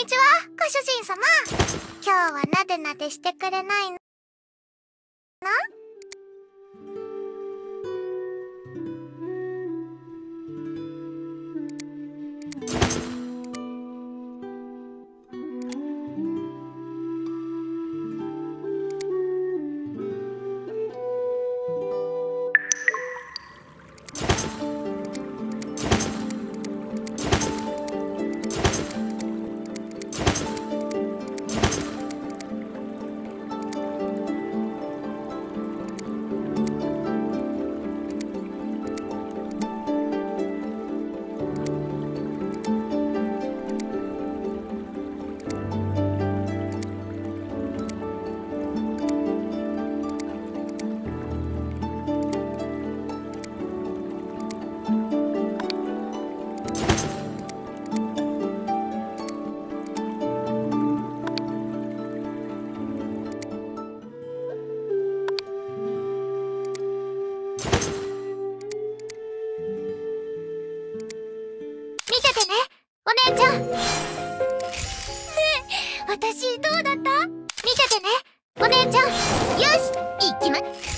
にちは、ご主人様。今日はなでなでしてくれないの？見ててね、お姉ちゃん。ねえ、私どうだった？見ててね、お姉ちゃん。よし、行きま。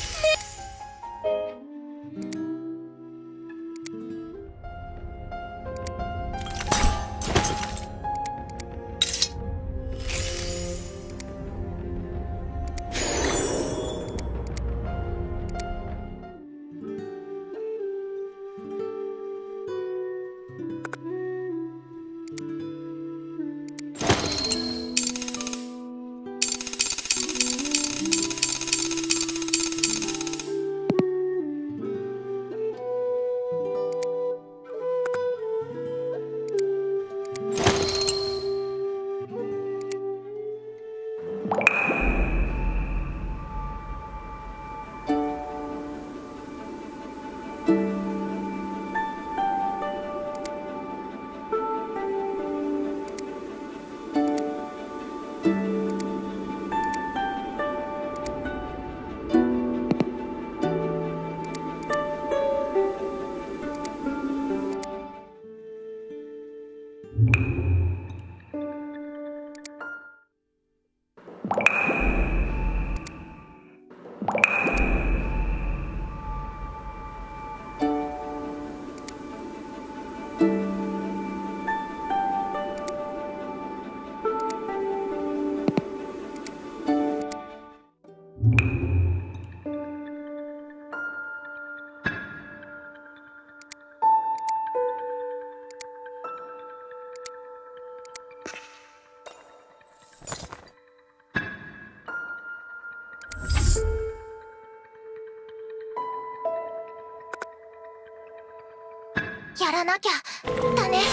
やらなきゃだね。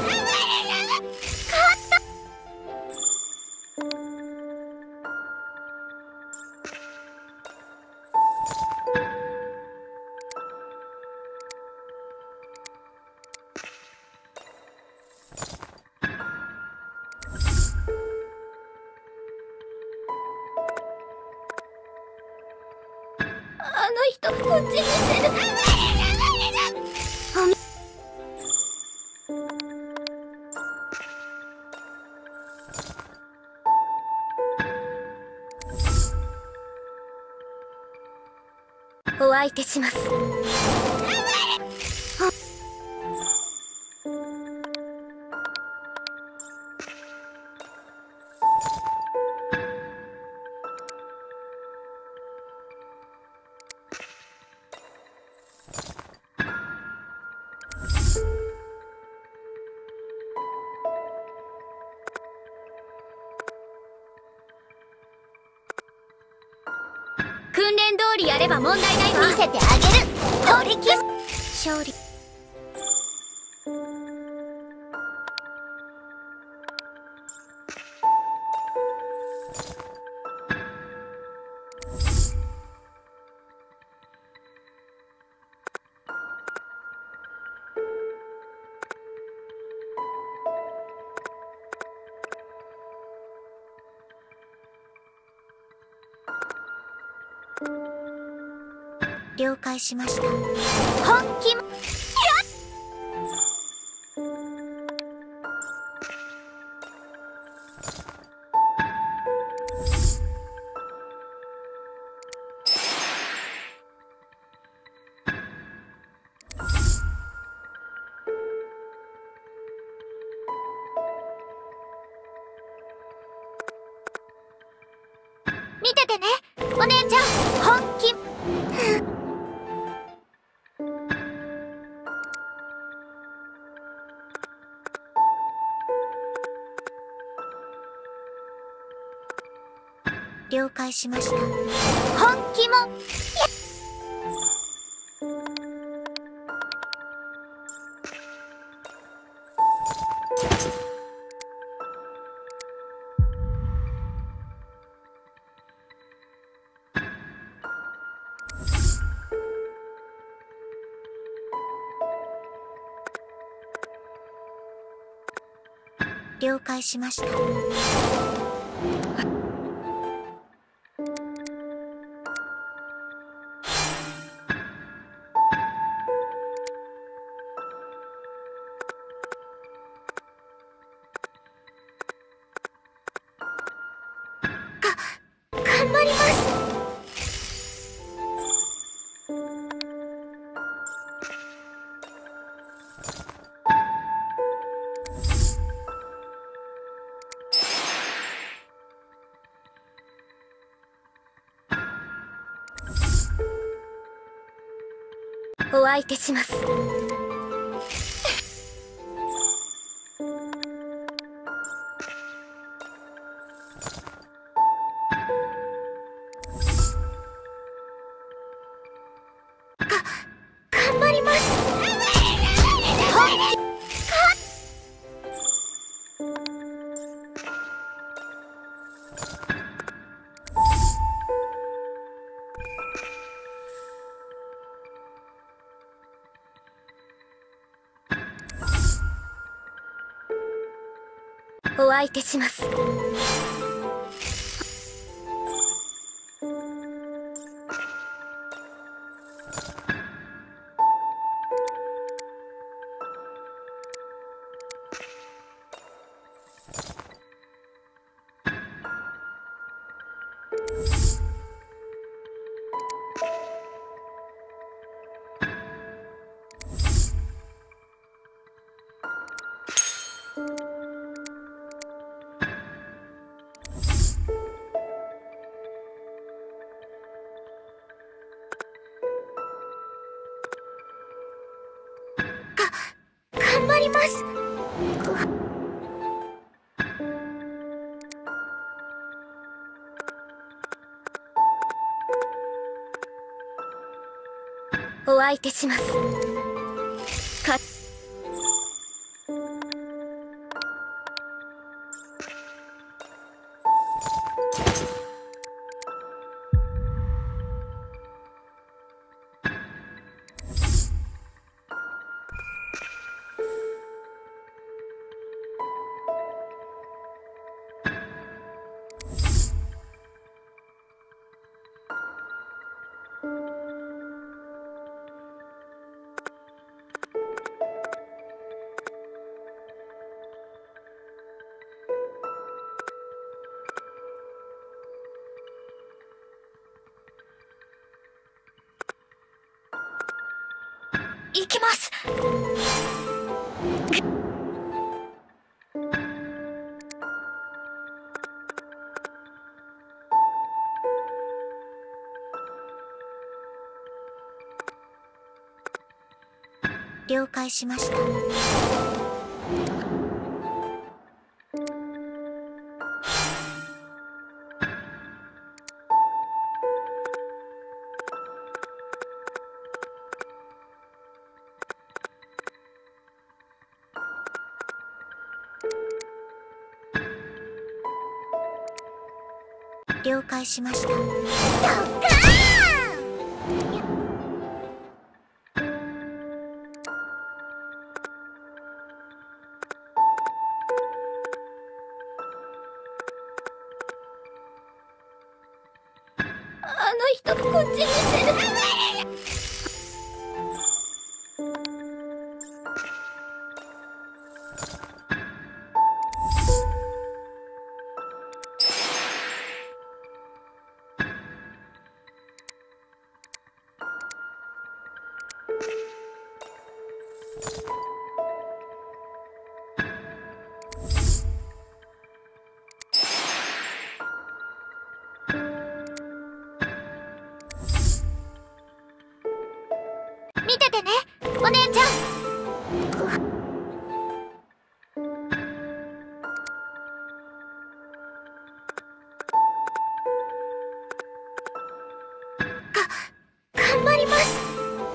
あの人こっち見てる。お相手します。訓練通りやれば問題ないわ。見せてあげる。取り消す。勝利。了解しました。本気も。 見ててね、お姉ちゃん。本気。了解しました。本気も。了解しました。頑張ります。お相手します。頑張ります。本気。お相手します。頑張ります。お相手します。行きます。了解しました。了解しました。ドッカーン。あの人こっち見てる。 見ててね、お姉ちゃん。頑張ります。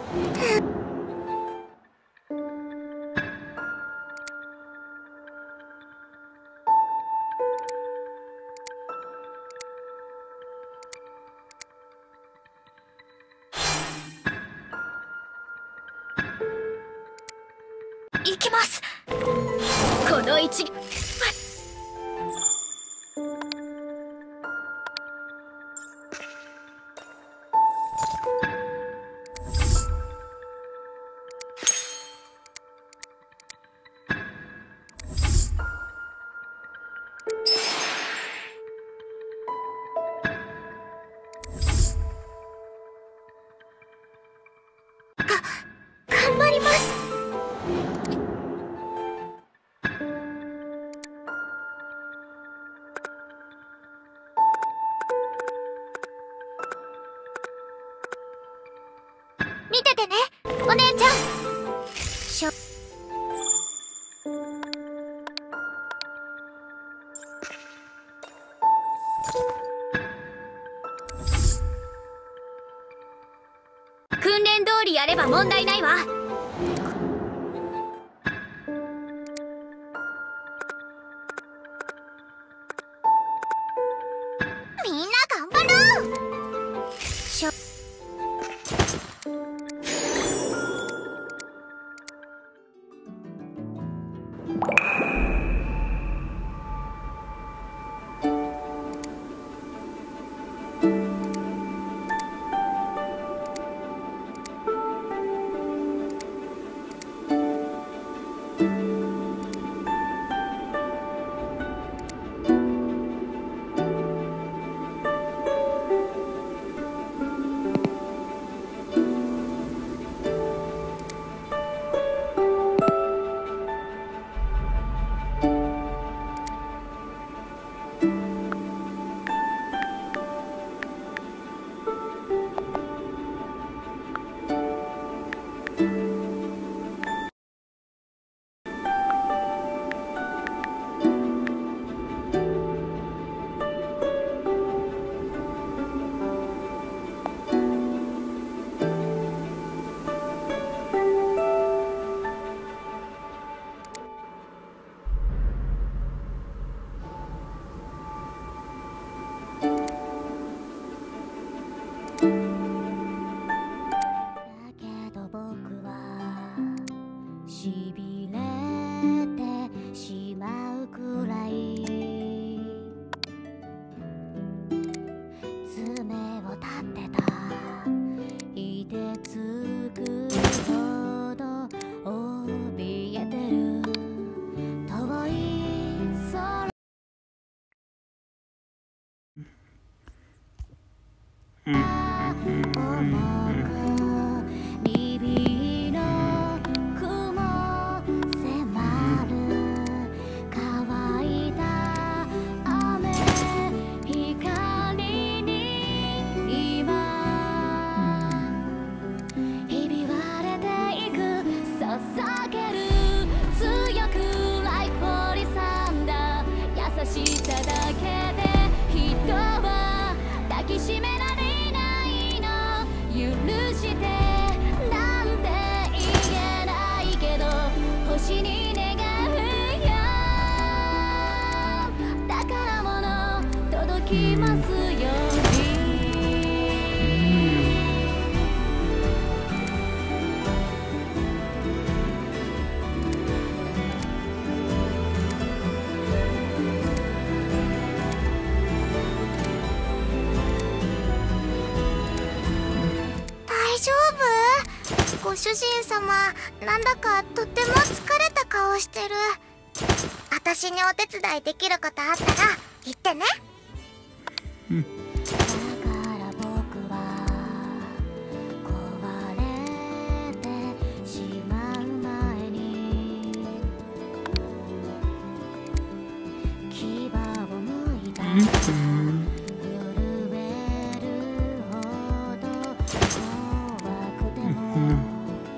行きます。この一撃。頑張ります。見ててね、お姉ちゃん。訓練通りやれば問題ないわ。みんな頑張ろう。しびれてしまうくらい爪を立てたいてつくほど怯えてる遠い空重く日々の雲迫る乾いた雨光に今ひび割れていく捧げる強くライク掘りさんだ優しさだけで人は抱きしめられないの許してなんて言えないけど星に願うよ宝物届きますように大丈夫？ご主人様、なんだかとっても疲れた顔してる。私にお手伝いできることあったら言ってね。だから僕は壊れてしまう前に牙をむいた震えるほど怖くても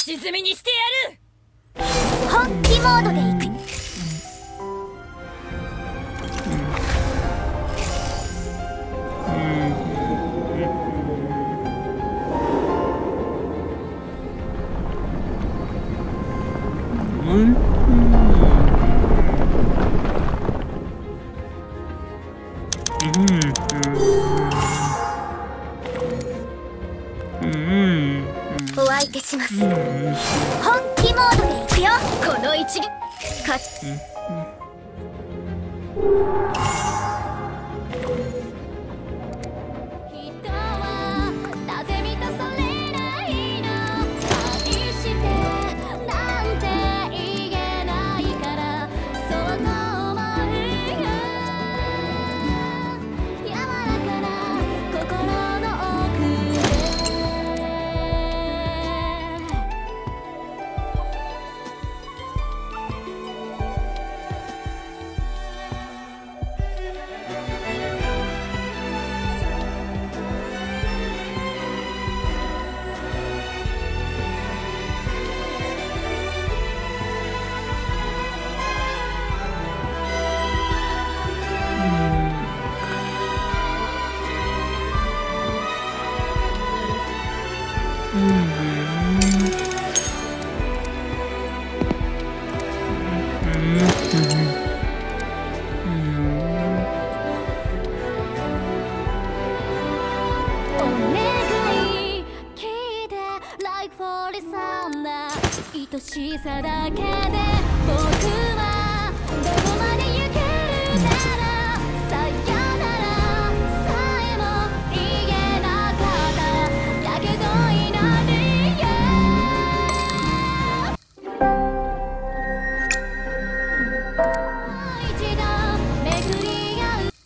しみにしてやる。 本気モードでいく。お相手します。本気モードでいくよ。この一撃勝ち。 人はなぜ満たされないの。愛してなんて言えないからそうと思うよ。柔らかな心の奥でお願い聞いて Like for the thunder 愛しさだけで僕はどこまで行けるならさよならさえも言えなかったやけどになるよ。もう一度巡り合う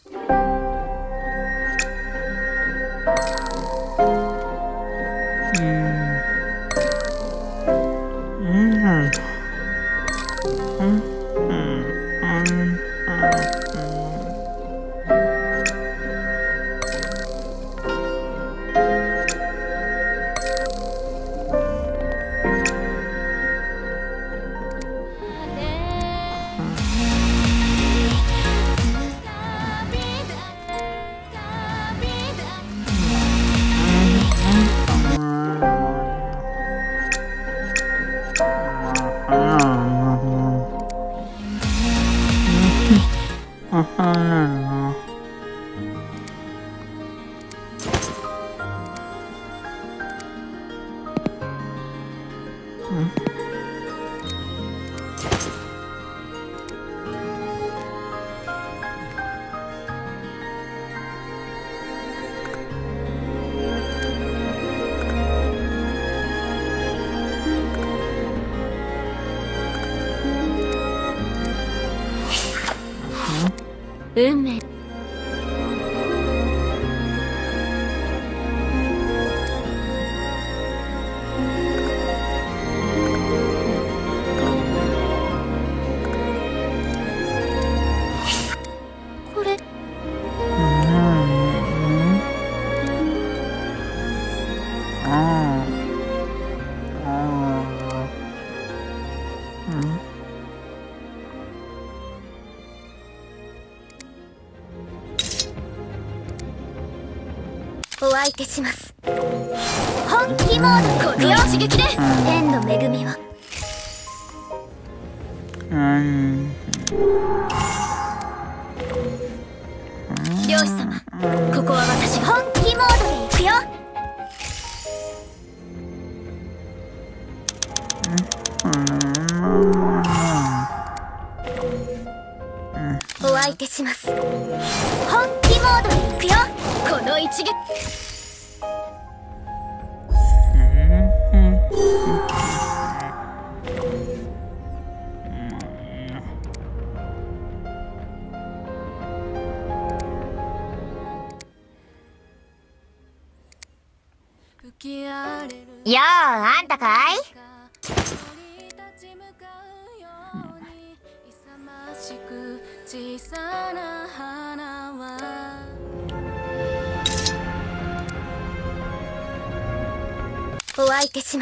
運命。これお相手します。本気モード。この一撃で天の恵みを。漁師様、ここは私本気モードで行くよ。お相手します。本気モードで行くよ。この一撃やあ、あんたかい？ お相手します。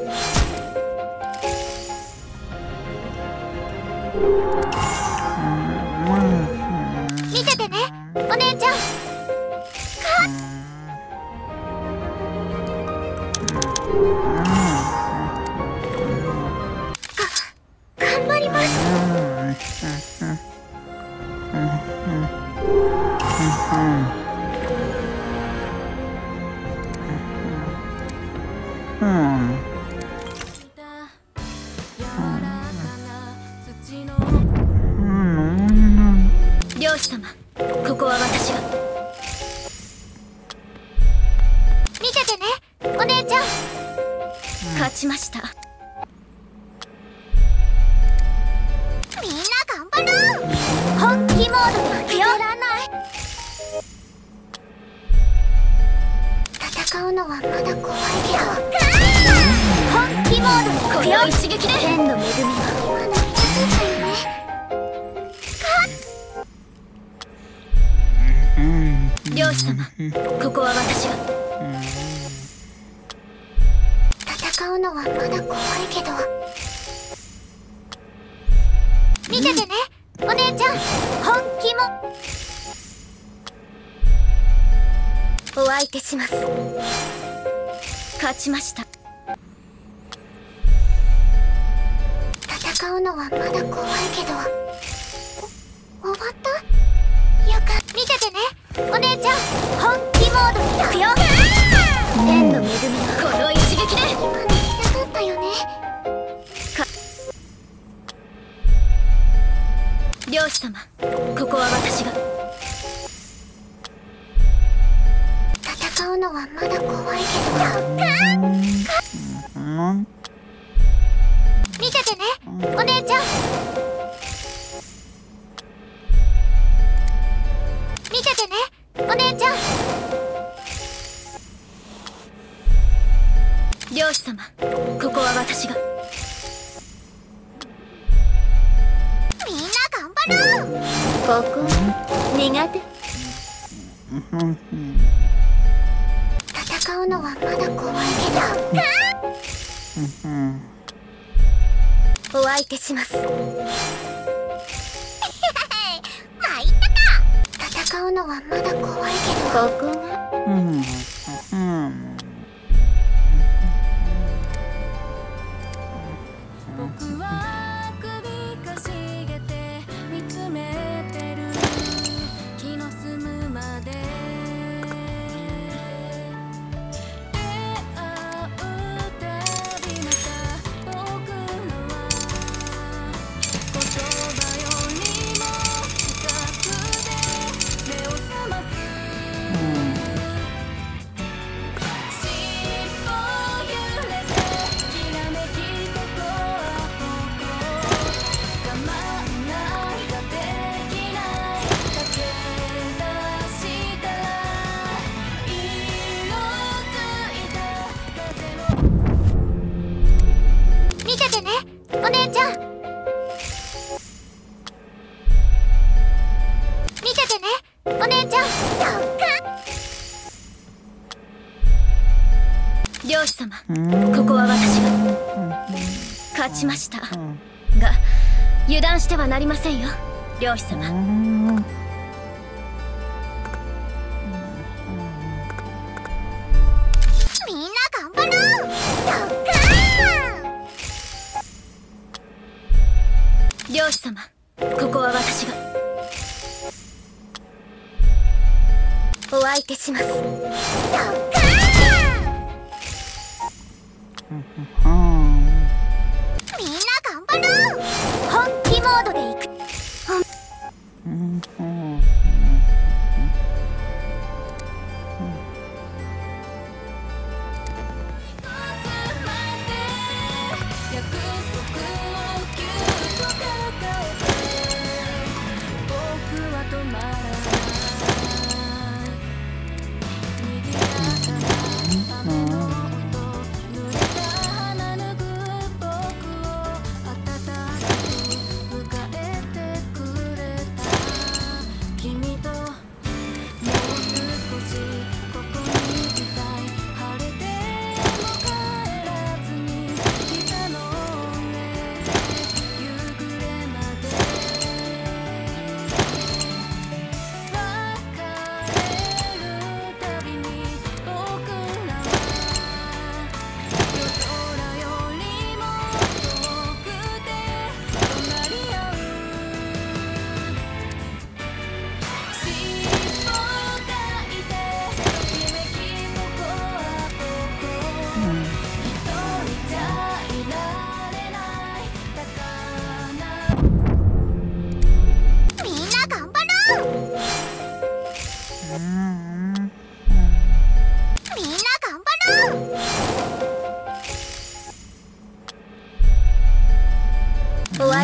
見ててね、お姉ちゃん。頑張ります。漁師様、ここは私が。見ててね、お姉ちゃん。勝ちました。みんな頑張ろう。本気モードに行くよ。戦うのはまだ怖いけど、本気モードに行くよ。一撃で天の恵みが今の見てたよね。漁師様、ここは私が。戦うのはまだ怖いけど、見ててね、お姉ちゃん。本気もお相手します。勝ちました。戦うのはまだ怖いけど、終わった？よかった。見ててね、お姉ちゃん。本気モードに行くよ。天の恵みがこの一撃で。今の痛かったよね。漁師様、ここは私が。戦うのはまだ怖いけど、見ててね、お姉ちゃん。見ててね、お姉ちゃん。漁師様、ここは私が。みんな頑張ろう。ここ苦手。戦うのはまだ怖いけど、お相手します。参ったか。戦うのはまだ怖いけど、ここが僕は首かしげて見つめてる。気の済むまで出会うたびまた僕らは言葉よりも近くで目を覚ます。尻尾揺れてきらめきとこ我慢なんかできない。駆け出したら色づいた風を。 見ててね、お姉ちゃん。見ててね、お姉ちゃん。漁師様、ここは私が。勝ちましたが、油断してはなりませんよ、漁師様。みんな頑張ろう。漁師様、ここは私が。お相手します。みんな頑張ろう。本気モードで行く。 約束をぎゅっと抱えて僕は止まらない。賑やかな雨の音、濡れた鼻ぬぐ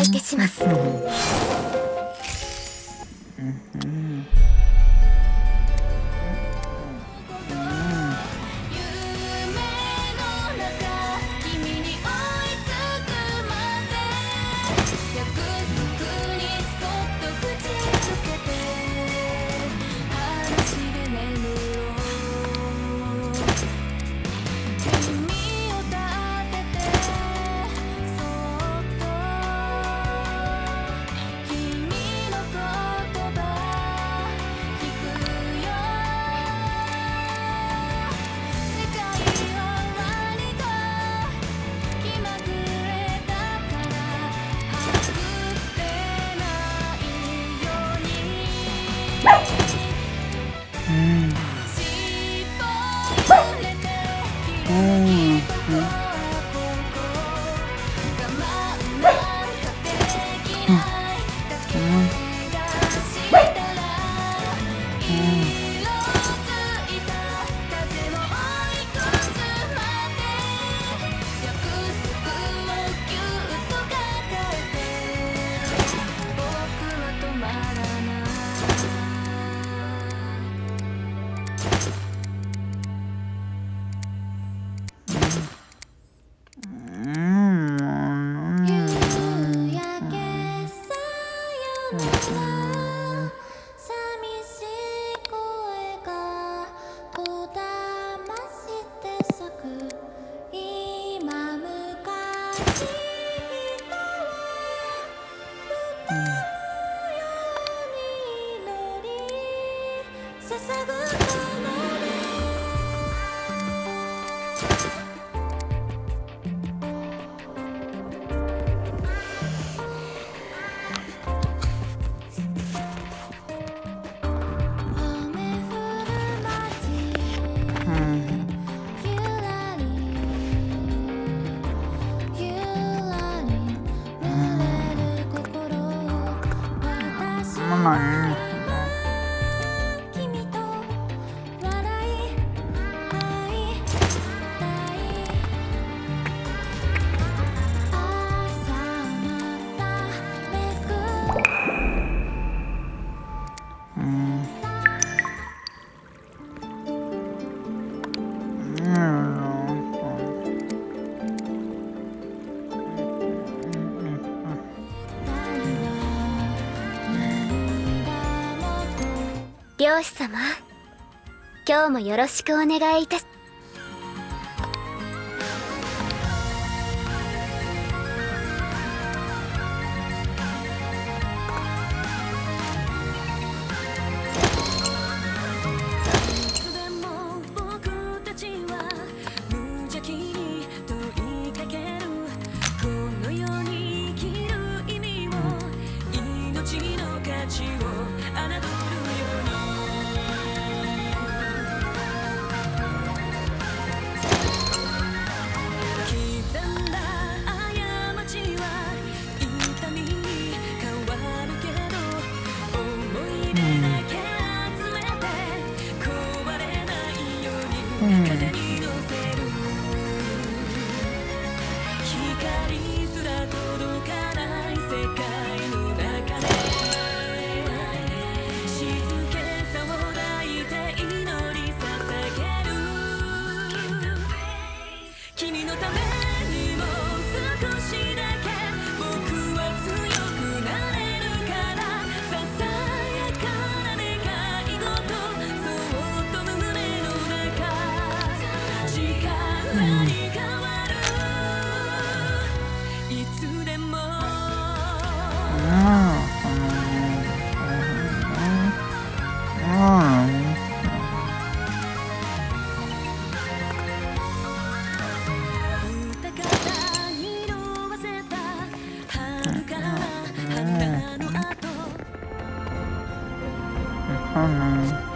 相手します。漁師様、今日もよろしくお願いいたし。 うん。